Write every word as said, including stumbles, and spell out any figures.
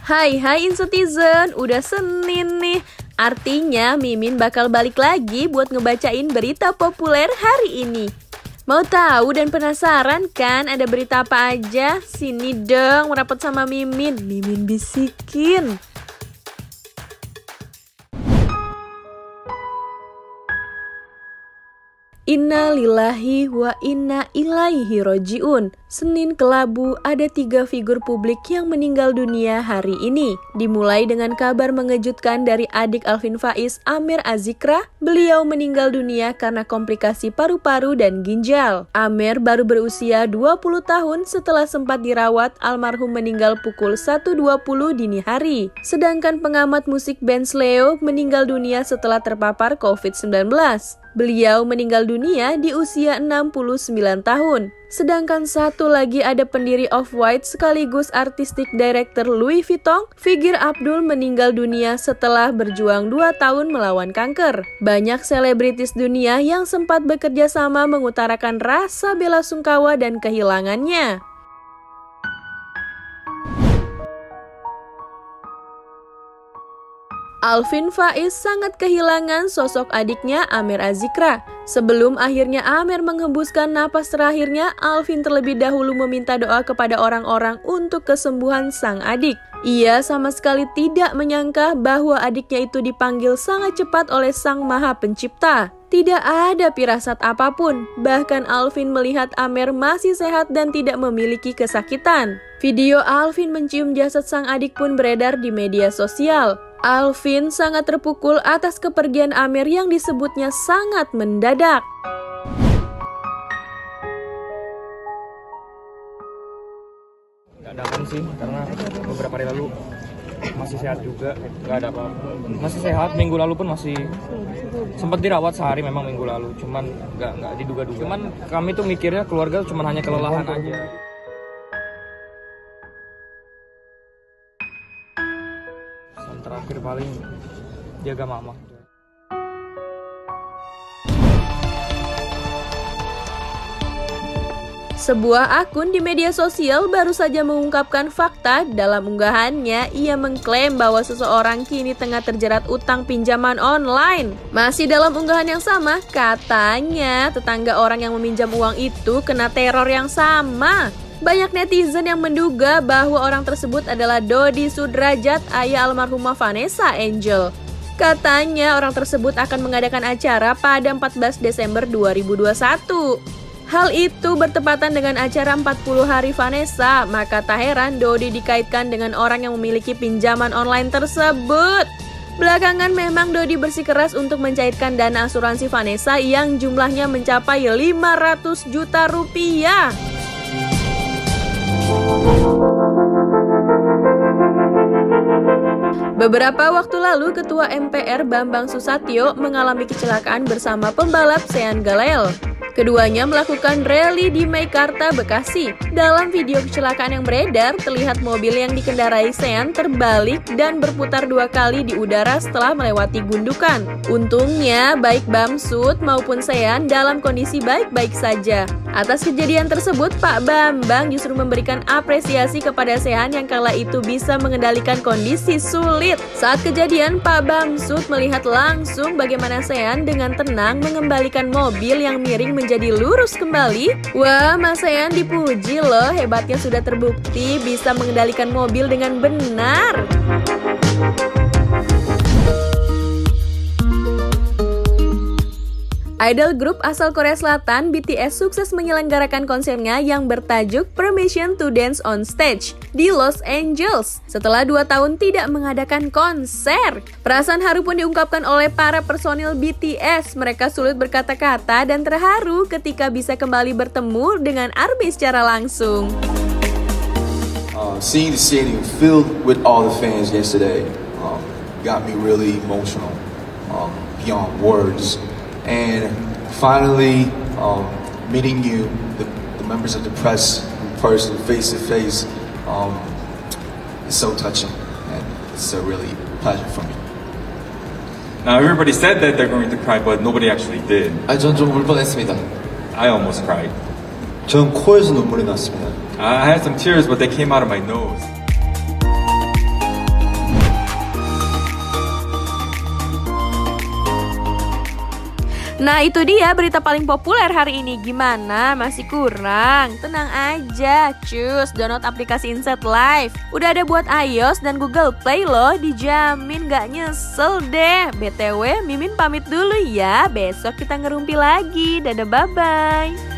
Hai hai Incetizen, udah Senin nih. Artinya Mimin bakal balik lagi buat ngebacain berita populer hari ini. Mau tahu dan penasaran kan ada berita apa aja? Sini dong merapat sama Mimin, Mimin bisikin. Inna lillahi wa inna ilaihi roji'un. Senin kelabu ada tiga figur publik yang meninggal dunia hari ini. Dimulai dengan kabar mengejutkan dari adik Alvin Faiz, Amer Azikra. Beliau meninggal dunia karena komplikasi paru-paru dan ginjal. Amer baru berusia dua puluh tahun setelah sempat dirawat, almarhum meninggal pukul satu dua puluh dini hari. Sedangkan pengamat musik Benz Leo meninggal dunia setelah terpapar covid sembilan belas. Beliau meninggal dunia di usia enam puluh sembilan tahun. Sedangkan satu lagi ada pendiri Off-White sekaligus artistic director Louis Vuitton, Virgil Abloh meninggal dunia setelah berjuang dua tahun melawan kanker. Banyak selebritis dunia yang sempat bekerja sama mengutarakan rasa bela sungkawa dan kehilangannya. Alvin Faiz sangat kehilangan sosok adiknya Amer Azikra. Sebelum akhirnya Amer menghembuskan napas terakhirnya, Alvin terlebih dahulu meminta doa kepada orang-orang untuk kesembuhan sang adik. Ia sama sekali tidak menyangka bahwa adiknya itu dipanggil sangat cepat oleh Sang Maha Pencipta. Tidak ada firasat apapun, bahkan Alvin melihat Amer masih sehat dan tidak memiliki kesakitan. Video Alvin mencium jasad sang adik pun beredar di media sosial. Alvin sangat terpukul atas kepergian Amer yang disebutnya sangat mendadak. Gak ada sih, karena beberapa hari lalu masih sehat juga, gak ada apa-apa. Masih sehat, minggu lalu pun masih sempat dirawat sehari memang minggu lalu, cuman gak, gak diduga-duga. Cuman kami tuh mikirnya keluarga cuman hanya kelelahan aja. Terakhir paling jaga mama. Sebuah akun di media sosial baru saja mengungkapkan fakta. Dalam unggahannya, ia mengklaim bahwa seseorang kini tengah terjerat utang pinjaman online. Masih dalam unggahan yang sama, katanya tetangga orang yang meminjam uang itu kena teror yang sama. Banyak netizen yang menduga bahwa orang tersebut adalah Dodi Sudrajat, ayah almarhumah Vanessa Angel. Katanya orang tersebut akan mengadakan acara pada empat belas Desember dua ribu dua puluh satu. Hal itu bertepatan dengan acara empat puluh hari Vanessa, maka tak heran Dodi dikaitkan dengan orang yang memiliki pinjaman online tersebut. Belakangan memang Dodi bersikeras untuk mencairkan dana asuransi Vanessa yang jumlahnya mencapai lima ratus juta rupiah. Beberapa waktu lalu, Ketua M P R Bambang Susatyo mengalami kecelakaan bersama pembalap Sean Galel. Keduanya melakukan rally di Meikarta, Bekasi. Dalam video kecelakaan yang beredar, terlihat mobil yang dikendarai Sean terbalik dan berputar dua kali di udara setelah melewati gundukan. Untungnya, baik Bamsud maupun Sean dalam kondisi baik-baik saja. Atas kejadian tersebut, Pak Bambang justru memberikan apresiasi kepada Sean yang kala itu bisa mengendalikan kondisi sulit. Saat kejadian, Pak Bamsud melihat langsung bagaimana Sean dengan tenang mengembalikan mobil yang miring menjadi lurus kembali. Wah, Mas Sean dipuji loh, hebatnya sudah terbukti bisa mengendalikan mobil dengan benar. Idol grup asal Korea Selatan B T S sukses menyelenggarakan konsernya yang bertajuk Permission to Dance on Stage di Los Angeles setelah dua tahun tidak mengadakan konser. Perasaan haru pun diungkapkan oleh para personil B T S. Mereka sulit berkata-kata dan terharu ketika bisa kembali bertemu dengan ARMY secara langsung. Uh, seeing the stadium filled with all the fans yesterday um, got me really emotional, um, beyond words. And finally, um, meeting you, the, the members of the press, in person, face to face, um, is so touching, and it's a really pleasure for me. Now everybody said that they're going to cry, but nobody actually did. 아, 전 좀 울 뻔했습니다. I almost cried. 전 코에서 눈물이 났습니다. I had some tears, but they came out of my nose. Nah itu dia berita paling populer hari ini. Gimana? Masih kurang? Tenang aja, cus, download aplikasi Insight Live. Udah ada buat iOS dan Google Play loh, dijamin gak nyesel deh. B T W, Mimin pamit dulu ya, besok kita ngerumpi lagi. Dadah, bye-bye.